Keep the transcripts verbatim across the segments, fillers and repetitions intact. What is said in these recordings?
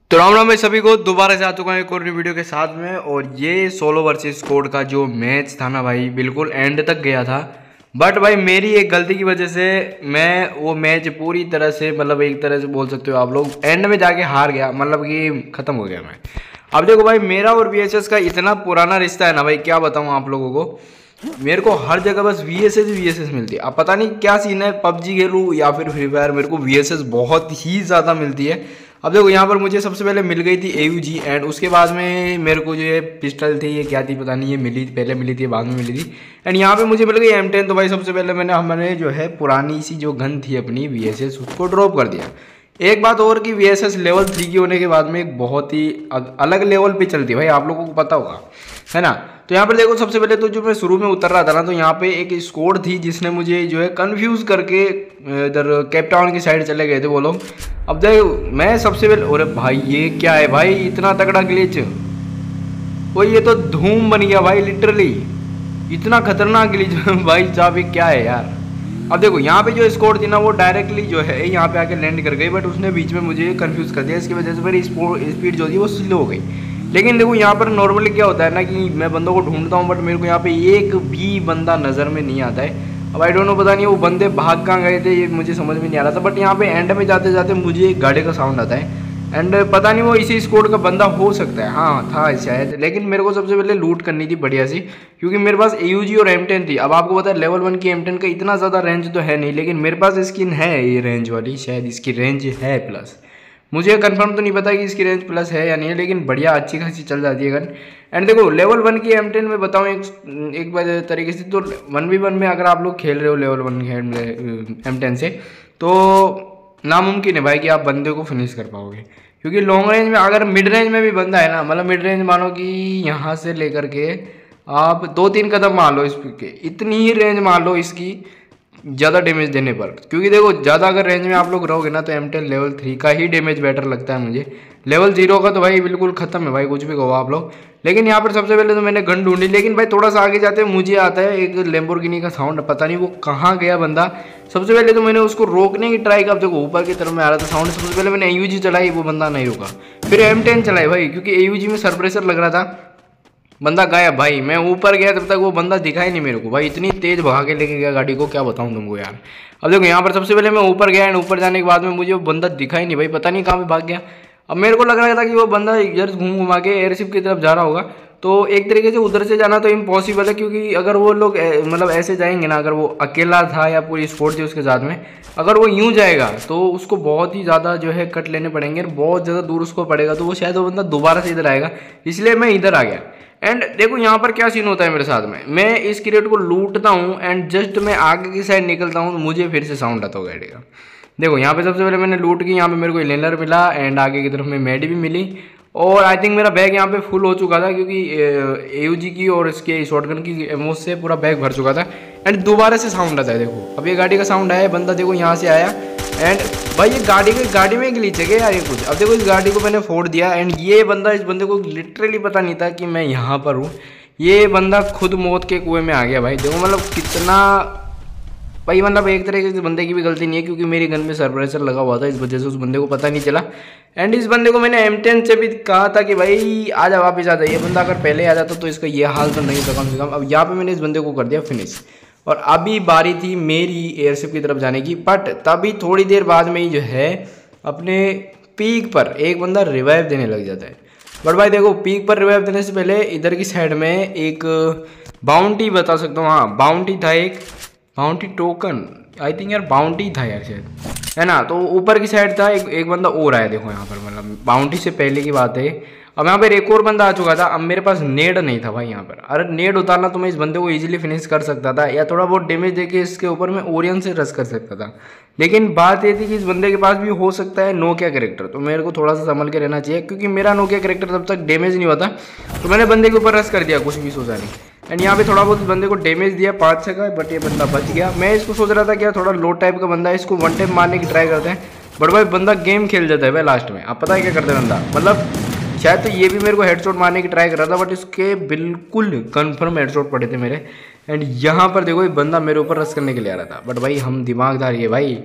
तो राम राम भाई सभी को दोबारा से आ चुका है एक और वीडियो के साथ में। और ये सोलो वर्सेस स्क्वाड का जो मैच था ना भाई, बिल्कुल एंड तक गया था। बट भाई मेरी एक गलती की वजह से मैं वो मैच पूरी तरह से, मतलब एक तरह से बोल सकते हो आप लोग, एंड में जाके हार गया, मतलब कि ख़त्म हो गया मैं। अब देखो भाई, मेरा और वी एस एस का इतना पुराना रिश्ता है ना भाई, क्या बताऊँ आप लोगों को। मेरे को हर जगह बस V S S V S S मिलती है। अब पता नहीं क्या सीन है, पबजी खेलूँ या फिर फ्री फायर, मेरे को वी एस एस बहुत ही ज़्यादा मिलती है। अब देखो यहाँ पर मुझे सबसे पहले मिल गई थी ए यू जी, एंड उसके बाद में मेरे को जो ये पिस्टल थी, ये क्या थी पता नहीं, ये मिली पहले मिली थी बाद में मिली थी। एंड यहाँ पे मुझे मिल गई एम टेन। तो भाई सबसे पहले मैंने हमने जो है पुरानी सी जो गन थी अपनी वी एस एस, उसको ड्रॉप कर दिया। एक बात और कि V S S level three की होने के बाद में एक बहुत ही अलग लेवल पे चलती है भाई, आप लोगों को पता होगा, है ना। तो यहाँ पर देखो सबसे पहले तो जो मैं शुरू में उतर रहा था ना, तो यहाँ पे एक स्क्वाड थी जिसने मुझे जो है कंफ्यूज करके इधर केप टाउन की साइड चले गए थे वो लोग। अब देखो मैं सबसे पहले, अरे भाई ये क्या है भाई, इतना तगड़ा ग्लिच, वो ये तो धूम बन गया भाई, लिटरली इतना खतरनाक ग्लिच भाई साहब, ये क्या है यार। अब देखो यहाँ पे जो स्क्वाड थी ना, वो डायरेक्टली जो है यहाँ पे आके लैंड कर गई, बट उसने बीच में मुझे कंफ्यूज कर दिया, इसकी वजह से मेरी स्पीड जो थी वो स्लो हो गई। लेकिन देखो यहाँ पर नॉर्मली क्या होता है ना कि मैं बंदों को ढूंढता हूँ, बट मेरे को यहाँ पे एक भी बंदा नज़र में नहीं आता है। अब आई डोंट नो, पता नहीं वो बंदे भाग कहाँ गए थे, ये मुझे समझ में नहीं आ रहा था। बट यहाँ पे एंड में जाते जाते मुझे एक गाड़ी का साउंड आता है, एंड पता नहीं वो इसी स्क्वाड का बंदा हो सकता है, हाँ था शायद। लेकिन मेरे को सबसे पहले लूट करनी थी बढ़िया सी, क्योंकि मेरे पास ए यू जी और एम टेन थी। अब आपको पता है लेवल वन की एम टेन का इतना ज़्यादा रेंज तो है नहीं, लेकिन मेरे पास स्किन है ये रेंज वाली, शायद इसकी रेंज है प्लस। मुझे कंफर्म तो नहीं पता कि इसकी रेंज प्लस है या नहीं है, लेकिन बढ़िया अच्छी खासी चल जाती है गन। एंड देखो लेवल वन की एम टेन में बताऊँ एक एक तरीके से, तो वन वी वन में अगर आप लोग खेल रहे हो लेवल वन की एम टेन से, तो नामुमकिन है भाई कि आप बंदे को फिनिश कर पाओगे। क्योंकि लॉन्ग रेंज में, अगर मिड रेंज में भी बंदा है ना, मतलब मिड रेंज मानो कि यहाँ से लेकर के आप दो तीन कदम मार लो इसके, इतनी ही रेंज मार लो इसकी ज़्यादा डैमेज देने पर। क्योंकि देखो ज़्यादा अगर रेंज में आप लोग रहोगे ना, तो एम टेन लेवल थ्री का ही डैमेज बेटर लगता है मुझे। लेवल जीरो का तो भाई बिल्कुल ख़त्म है भाई, कुछ भी कहो आप लोग। लेकिन यहाँ पर सबसे पहले तो मैंने गन ढूंढी, लेकिन भाई थोड़ा सा आगे जाते मुझे आता है एक लैम्बोर्गिनी का साउंड, पता नहीं वो कहाँ गया बंदा। सबसे पहले तो मैंने उसको रोकने की ट्राई की, अब देखो ऊपर की तरफ में आ रहा था साउंड। सबसे पहले मैंने ए यू जी चलाई, वो बंदा नहीं रुका। फिर एम टेन चलाई भाई, क्योंकि ए यू जी में सरप्रेसर लग रहा था, बंदा गायब भाई। मैं ऊपर गया तब तक वो बंदा दिखा ही नहीं मेरे को भाई, इतनी तेज भगा के लेके गया गाड़ी को, क्या बताऊं तुमको यार। अब देखो यहाँ पर सबसे पहले मैं ऊपर गया, एंड ऊपर जाने के बाद में मुझे वो बंदा दिखा ही नहीं भाई, पता नहीं कहाँ पे भाग गया। अब मेरे को लग रहा था कि वो बंदा इधर घूम घुमा के एयरशिप की तरफ जा रहा होगा। तो एक तरीके से उधर से जाना तो इम्पॉसिबल है, क्योंकि अगर वो लोग मतलब ऐसे जाएंगे ना, अगर वो अकेला था या पूरी स्क्वाड थी उसके साथ में, अगर वो यूं जाएगा तो उसको बहुत ही ज़्यादा जो है कट लेने पड़ेंगे, और बहुत ज़्यादा दूर उसको पड़ेगा, तो वो शायद वो बंदा दोबारा से इधर आएगा, इसलिए मैं इधर आ गया। एंड देखो यहाँ पर क्या सीन होता है मेरे साथ में, मैं इस क्रेट को लूटता हूँ, एंड जस्ट मैं आगे की साइड निकलता हूँ तो मुझे फिर से साउंड आता होगा गाड़ी का। देखो यहाँ पे सबसे पहले मैंने लूट की, यहाँ पे मेरे को इलेनर मिला, एंड आगे की तरफ में मेडी भी मिली, और आई थिंक मेरा बैग यहाँ पे फुल हो चुका था, क्योंकि ए यू जी की और इसके शॉटगन की एमओ से पूरा बैग भर चुका था। एंड दोबारा से साउंड आता है, देखो अब ये गाड़ी का साउंड आया, बंदा देखो यहाँ से आया। एंड भाई ये गाड़ी के गाड़ी में ग्लिच है क्या यार ये कुछ। अब देखो इस गाड़ी को मैंने फोड़ दिया, एंड ये बंदा, इस बंदे को लिटरली पता नहीं था कि मैं यहाँ पर हूँ। ये बंदा खुद मौत के कुएं में आ गया भाई। देखो मतलब कितना भाई, मतलब एक तरीके से बंदे की भी गलती नहीं है, क्योंकि मेरी गन में सरप्रेसर लगा हुआ था, इस वजह से उस बंदे को पता नहीं चला। एंड इस बंदे को मैंने एम टेन से भी कहा था कि भाई आजा वापस आ जा, ये बंदा अगर पहले आ जाता तो इसका ये हाल तो नहीं था कम से कम। अब यहाँ पे मैंने इस बंदे को कर दिया फिनिश, और अभी बारी थी मेरी एयरशिप की तरफ जाने की। बट तभी थोड़ी देर बाद में ही जो है अपने पीक पर एक बंदा रिवाइव देने लग जाता है। बट भाई देखो पीक पर रिवाइव देने से पहले इधर की साइड में एक बाउंटी बता सकता हूँ, हाँ बाउंटी था, एक बाउंटी टोकन आई थिंक यार, बाउंटी था यार शायद, है ना। तो ऊपर की साइड था एक एक बंदा और आया, देखो यहाँ पर, मतलब बाउंटी से पहले की बात है। अब यहाँ पर एक और बंदा आ चुका था। अब मेरे पास नेड नहीं था भाई यहाँ पर, अरे नेड उतारना तो मैं इस बंदे को इजीली फिनिश कर सकता था, या थोड़ा बहुत डैमेज देके इसके ऊपर मैं ओरियन से रश कर सकता था। लेकिन बात ये थी कि इस बंदे के पास भी हो सकता है नोकिया कैरेक्टर, तो मेरे को थोड़ा सा संभल के रहना चाहिए, क्योंकि मेरा नोकिया कैरेक्टर तब तक डैमेज नहीं हुआ था। तो मैंने बंदे के ऊपर रश कर दिया, कुछ भी सोचा नहीं। एंड यहाँ पे थोड़ा बहुत बंदे को डैमेज दिया पाँच छः का, बट ये बंदा बच गया। मैं इसको सोच रहा था कि थोड़ा लो टाइप का बंदा है, इसको वन टाइम मारने की ट्राई करते हैं, बट भाई बंदा गेम खेल जाता है भाई लास्ट में। आप पता है क्या करते हैं बंदा, मतलब शायद तो ये भी मेरे को हेडशॉट मारने की ट्राई कर रहा था, बट इसके बिल्कुल कंफर्म हेडशॉट पड़े थे मेरे। एंड यहाँ पर देखो ये बंदा मेरे ऊपर रश करने के लिए आ रहा था, बट भाई हम दिमागदार ये भाई,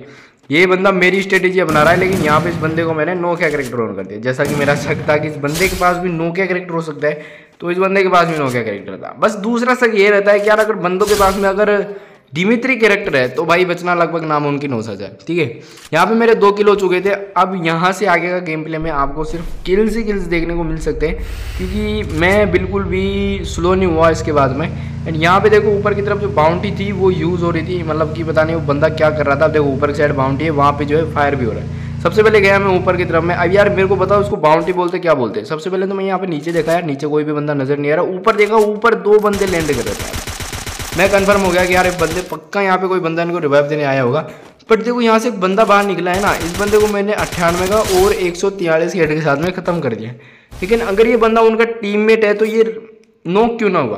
ये बंदा मेरी स्ट्रेटेजी अपना रहा है, लेकिन यहाँ पे इस बंदे को मैंने नोकिया कैरेक्टर ऑन कर दिया। जैसा कि मेरा शक था कि इस बंदे के पास भी नोकिया कैरेक्टर हो सकता है, तो इस बंदे के पास भी नोकिया कैरेक्टर था। बस दूसरा शक ये रहता है कि यार अगर बंदों के पास में अगर डिमित्री कैरेक्टर है तो भाई बचना लगभग नामुमकिन हो सकता है। ठीक है, यहाँ पे मेरे दो किल हो चुके थे। अब यहाँ से आगे का गेम प्ले में आपको सिर्फ किल्स ही किल्स देखने को मिल सकते हैं, क्योंकि मैं बिल्कुल भी स्लो नहीं हुआ इसके बाद में। एंड यहाँ पे देखो ऊपर की तरफ जो बाउंड्री थी वो यूज़ हो रही थी, मतलब कि पता नहीं वो बंदा क्या कर रहा था। अब देखो ऊपर की साइड बाउंड्री है, वहाँ पे जो है फायर भी हो रहा है। सबसे पहले गया मैं ऊपर की तरफ में। अब यार मेरे को बताओ उसको बाउंड्री बोलते क्या बोलते हैं। सबसे पहले तो मैं यहाँ पे नीचे देखा यार, नीचे कोई भी बंदा नजर नहीं आ रहा। ऊपर देखा, ऊपर दो बंदे लैंड कर रहे थे। मैं कंफर्म हो गया कि यार एक बंदे पक्का यहाँ पे कोई बंदा इनको रिवाइव देने आया होगा। बट देखो यहाँ से एक बंदा बाहर निकला है ना, इस बंदे को मैंने अट्ठानवे का और एक सौ तियालीस हेड के साथ में ख़त्म कर दिया। लेकिन अगर ये बंदा उनका टीममेट है तो ये नॉक क्यों ना हुआ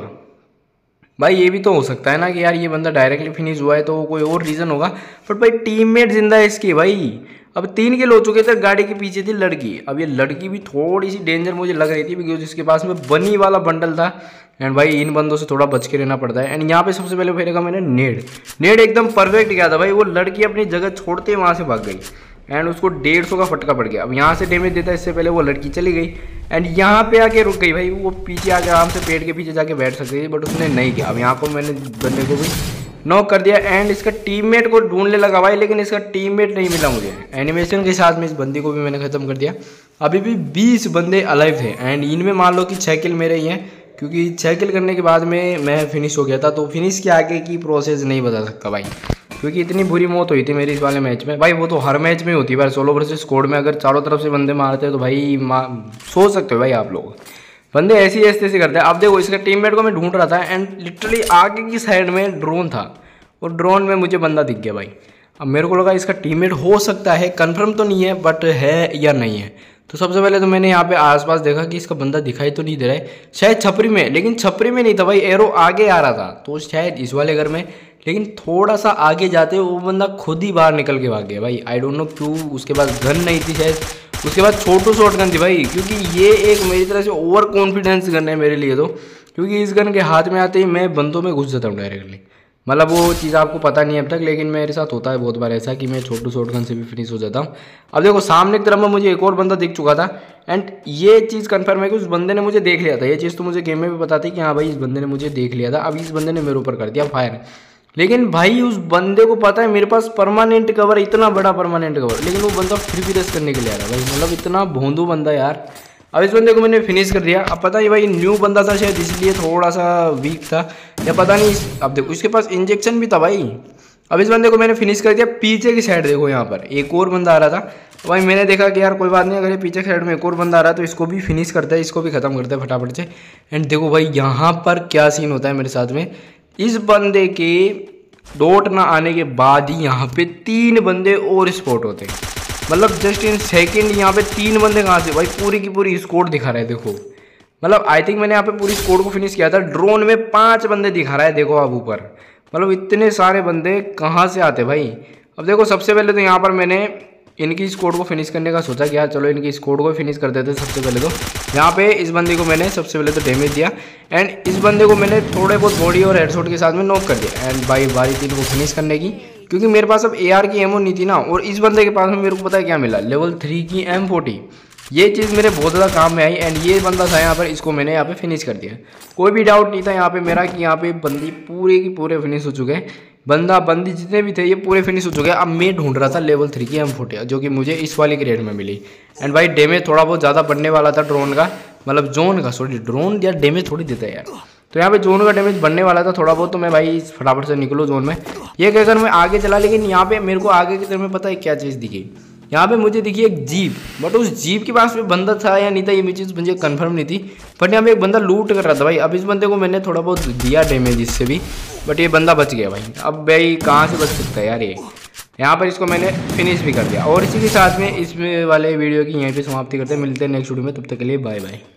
भाई? ये भी तो हो सकता है ना कि यार ये बंदा डायरेक्टली फिनिश हुआ है तो कोई और रीज़न होगा। बट भाई टीममेट जिंदा है इसकी भाई। अब तीन किल हो चुके थे, गाड़ी के पीछे थी लड़की। अब ये लड़की भी थोड़ी सी डेंजर मुझे लग रही थी, बिकॉज इसके पास में बनी वाला बंडल था। एंड भाई इन बंदों से थोड़ा बच के रहना पड़ता है। एंड यहाँ पे सबसे पहले फेरेगा मैंने नेड। नेड एकदम परफेक्ट गया था भाई। वो लड़की अपनी जगह छोड़ते वहाँ से भाग गई एंड उसको डेढ़ सौ का फटका पड़ गया। अब यहाँ से डैमेज देता इससे पहले वो लड़की चली गई एंड यहाँ पे आके रुक गई भाई। वो पीछे आके आराम से पेड़ के पीछे जाके बैठ सकती थी, बट उसने नहीं किया। अब यहाँ को मैंने बंदे को भी नॉक कर दिया एंड इसका टीममेट को ढूंढने लगा भाई, लेकिन इसका टीममेट नहीं मिला मुझे। एनिमेशन के साथ में इस बंदी को भी मैंने खत्म कर दिया। अभी भी बीस बंदे अलाइव थे एंड इनमें मान लो कि छः किल मेरे ही हैं, क्योंकि छः किल करने के बाद में मैं फिनिश हो गया था। तो फिनिश के आगे की प्रोसेस नहीं बता सकता भाई, क्योंकि इतनी बुरी मौत हुई थी मेरी इस वाले मैच में भाई। वो तो हर मैच में होती है भाई, सोलो वर्सेस स्क्वाड में अगर चारों तरफ से बंदे मारते हैं तो भाई सोच सकते हो भाई आप लोग, बंदे ऐसी ऐसे ऐसे करते हैं। अब देखो इसका टीममेट को मैं ढूंढ रहा था एंड लिटरली आगे की साइड में ड्रोन था और ड्रोन में मुझे बंदा दिख गया भाई। अब मेरे को लगा इसका टीममेट हो सकता है, कंफर्म तो नहीं है बट है या नहीं है। तो सबसे पहले तो मैंने यहाँ पे आसपास देखा कि इसका बंदा दिखाई तो नहीं दे रहा है, शायद छपरी में, लेकिन छपरी में नहीं था भाई, एरो आगे आ रहा था तो शायद इस वाले घर में। लेकिन थोड़ा सा आगे जाते वो बंदा खुद ही बाहर निकल के भाग गया भाई। आई डोंट नो क्यों, उसके पास गन नहीं थी शायद, उसके बाद छोटू शॉट गन थी भाई। क्योंकि ये एक मेरी तरह से ओवर कॉन्फिडेंस गन है मेरे लिए तो, क्योंकि इस गन के हाथ में आते ही मैं बंदों में घुस जाता हूँ डायरेक्टली। मतलब वो चीज़ आपको पता नहीं है अब तक, लेकिन मेरे साथ होता है बहुत बार ऐसा कि मैं छोटू शॉट गन से भी फिनिश हो जाता हूँ। अब देखो सामने की तरफ में मुझे एक और बंदा दिख चुका था एंड ये चीज़ कंफर्म है कि उस बंदे ने मुझे देख लिया था। ये चीज़ तो मुझे गेम में भी पता थी कि हाँ भाई इस बंदे ने मुझे देख लिया था। अब इस बंदे ने मेरे ऊपर कर दिया फायर, लेकिन भाई उस बंदे को पता है मेरे पास परमानेंट कवर, इतना बड़ा परमानेंट कवर, लेकिन वो बंदा फिर भी रेस करने के लिए आ रहा है भाई। मतलब इतना भोंदू बंदा यार। अब इस बंदे को मैंने फिनिश कर दिया। अब पता नहीं भाई न्यू बंदा था शायद इसलिए थोड़ा सा वीक था या पता नहीं। अब देखो इसके पास इंजेक्शन भी था भाई। अब इस बंदे को मैंने फिनिश कर दिया। पीछे की साइड देखो यहाँ पर एक और बंदा आ रहा था भाई। मैंने देखा कि यार कोई बात नहीं, अगर ये पीछे की साइड में एक और बंदा आ रहा है तो इसको भी फिनिश करता है, इसको भी खत्म करता है फटाफट से। एंड देखो भाई यहाँ पर क्या सीन होता है मेरे साथ में। इस बंदे के डॉट ना आने के बाद ही यहाँ पे तीन बंदे और स्पॉट होते हैं। मतलब जस्ट इन सेकंड यहाँ पे तीन बंदे कहाँ से भाई, पूरी की पूरी स्क्वाड दिखा रहा है देखो। मतलब आई थिंक मैंने यहाँ पे पूरी स्क्वाड को फिनिश किया था। ड्रोन में पांच बंदे दिखा रहा है देखो अब ऊपर। मतलब इतने सारे बंदे कहाँ से आते भाई। अब देखो सबसे पहले तो यहाँ पर मैंने इनकी स्क्वाड को फिनिश करने का सोचा कि यार चलो इनकी स्क्वाड को फिनिश कर देते। सबसे पहले तो यहाँ पे इस बंदे को मैंने सबसे पहले तो डैमेज दिया एंड इस बंदे को मैंने थोड़े बहुत बॉडी और हेडशॉट के साथ में नॉक कर दिया। एंड भाई बारी थी इनको फिनिश करने की, क्योंकि मेरे पास अब ए आर की एमओ नहीं थी ना। और इस बंदे के पास में मेरे को पता है क्या मिला, लेवल थ्री की एम फोर्टी। ये चीज़ मेरे बहुत ज़्यादा काम में आई एंड ये बंदा था यहाँ पर, इसको मैंने यहाँ पे फिनिश कर दिया। कोई भी डाउट नहीं था यहाँ पे मेरा कि यहाँ पे बंदी पूरे की पूरे फिनिश हो चुके हैं। बंदा बंदी जितने भी थे ये पूरे फिनिश हो चुके हैं। अब मैं ढूंढ रहा था लेवल थ्री की एम फोर्टी जो कि मुझे इस वाले की रेट में मिली। एंड भाई डैमेज थोड़ा बहुत ज़्यादा बढ़ने वाला था ड्रोन का, मतलब जोन का, सॉरी ड्रोन यार डैमेज थोड़ी देता है यार। तो यहाँ पे जोन का डैमेज बढ़ने वाला था थोड़ा बहुत, तो मैं भाई फटाफट से निकलो जोन में ये कहकर मैं आगे चला। लेकिन यहाँ पे मेरे को आगे की तरफ में पता है क्या चीज़ दिखी, यहाँ पे मुझे दिखी एक जीप। बट उस जीप के पास में बंदा था या नहीं था ये चीज़ मुझे कंफर्म नहीं थी। बट यहाँ पे एक बंदा लूट कर रहा था भाई। अब इस बंदे को मैंने थोड़ा बहुत दिया डैमेज इससे भी, बट ये बंदा बच गया भाई। अब भाई कहाँ से बच सकता है यार ये। यहाँ पर इसको मैंने फिनिश भी कर दिया। और इसी के साथ में इस वाले वीडियो की यहीं पर समाप्ति करते हैं। मिलते हैं नेक्स्ट वीडियो में, तब तक के लिए बाय बाय।